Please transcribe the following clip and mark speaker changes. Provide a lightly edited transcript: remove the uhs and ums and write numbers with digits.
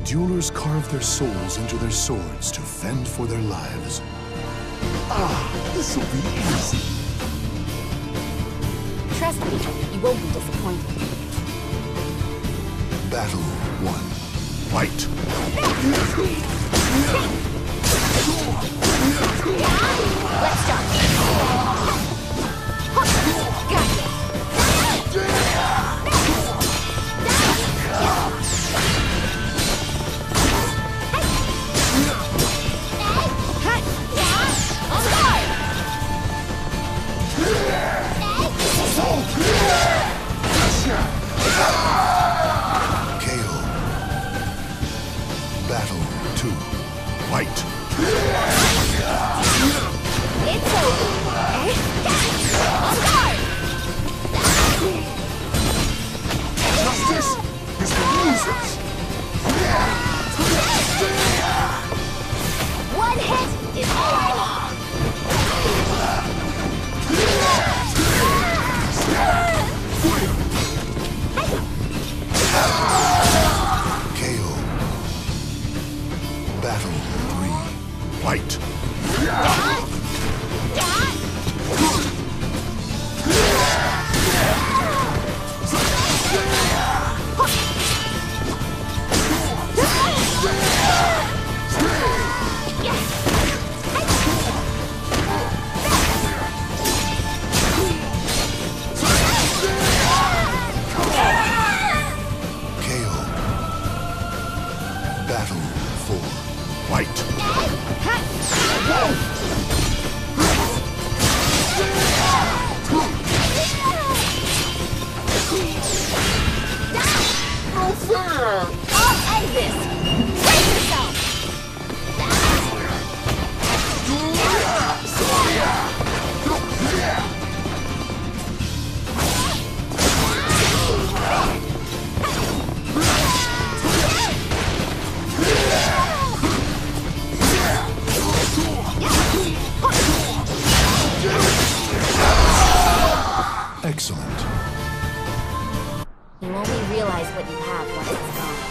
Speaker 1: duelers carve their souls into their swords to fend for their lives. Ah, this'll be easy.
Speaker 2: Trust me, you won't be disappointed.
Speaker 1: Battle 1. Fight!
Speaker 2: Let's start. Gotcha.
Speaker 1: KO. Battle 2. Fight!
Speaker 2: It's over. On guard.
Speaker 1: Justice is for losers!
Speaker 2: One hit is all I need.
Speaker 1: KO. Battle 3. Fight! KO. Battle 4. Fight!
Speaker 2: No fair! I'll end this! Brace yourself!
Speaker 1: Excellent.
Speaker 2: You only realize what you have once it's gone.